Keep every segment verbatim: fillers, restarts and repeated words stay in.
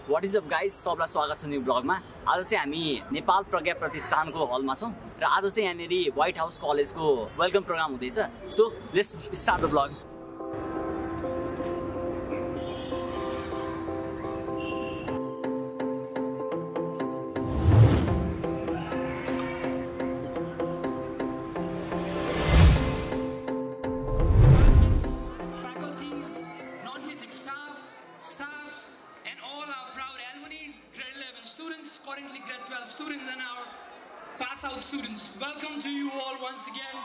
What is up guys, सबलाई स्वागत छ न्यू ब्लगमा। आज चाहिँ हामी नेपाल प्रज्ञा प्रतिष्ठानको हलमा छौं र आज चाहिँ यहाँनेरि व्हाइट हाउस कलेजको वेलकम प्रोग्राम हुँदैछ। So let's start the blog. Currently grade twelve students and our pass out students. Welcome to you all once again.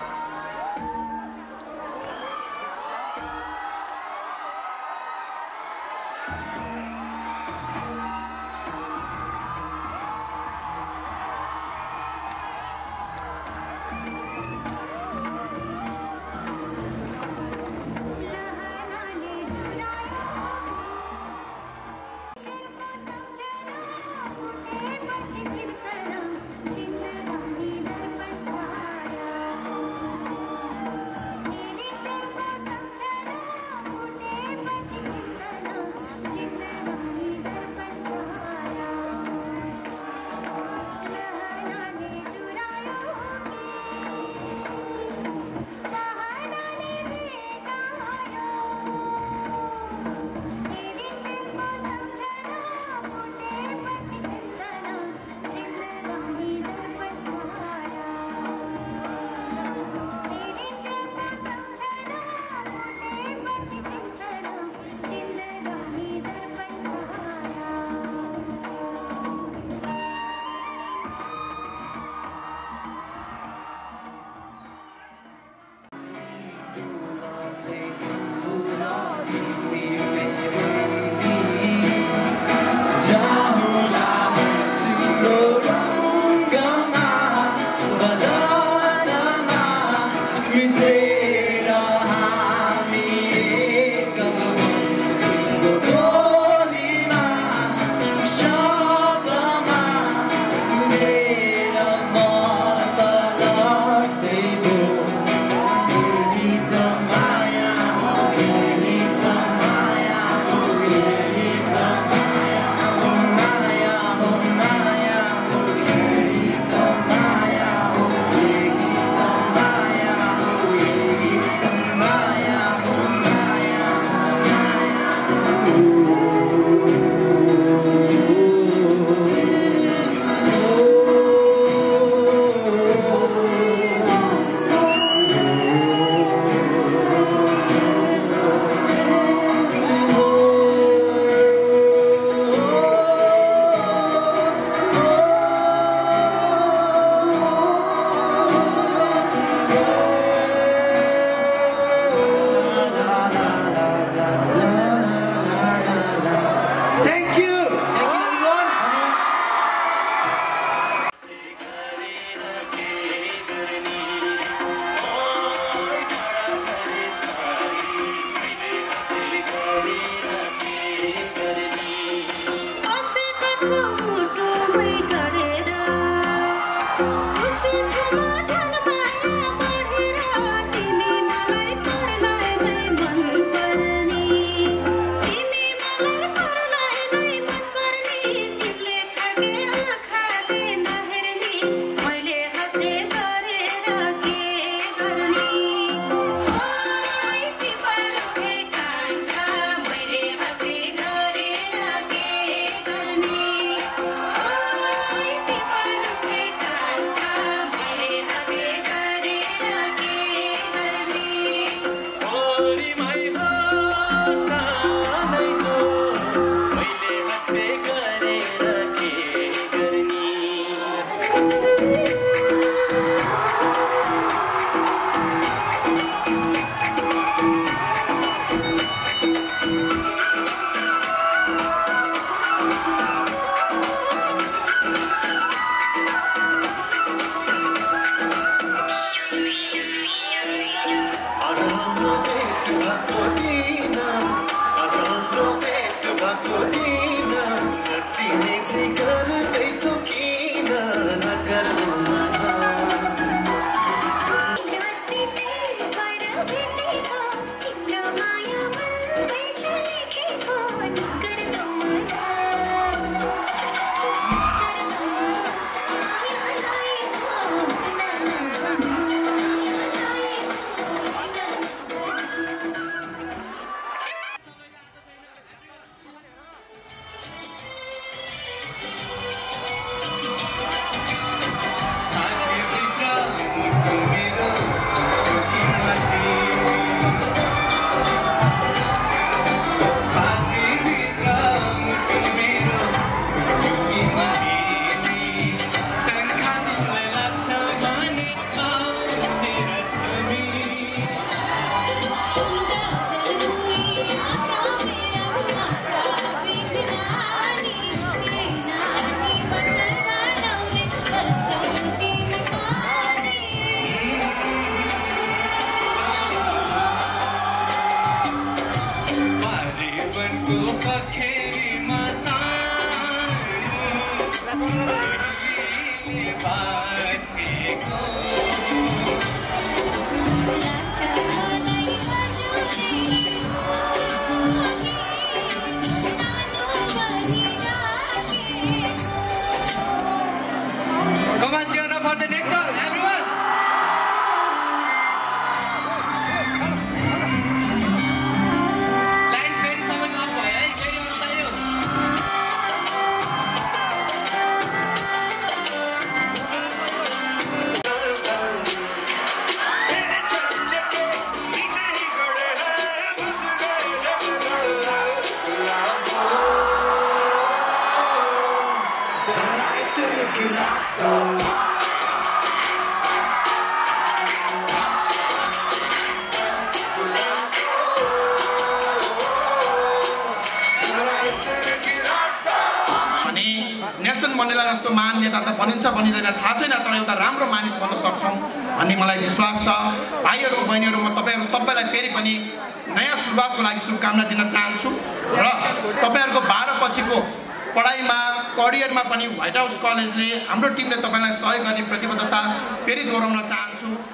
Nelson Mandela जस्तो महान नेता त बनिन्छ बनिँदैन थाहा छैन, तर एउटा राम्रो मानिस बन्न सक्छौँ भन्ने मलाई विश्वास छ। भाइहरू बहिनीहरू, म तपाईँहरू सबैलाई फेरि पनि नयाँ सुरुवातको लागि शुभकामना दिन चाहन्छु र तपाईँहरूको बाह्र पछिको पढाइमा करियरमा पनि व्हाइट हाउस कलेजले, हाम्रो टिमले तपाईँलाई सहयोग गर्ने प्रतिबद्धता फेरि दोहोऱ्याउन चाहन्छु।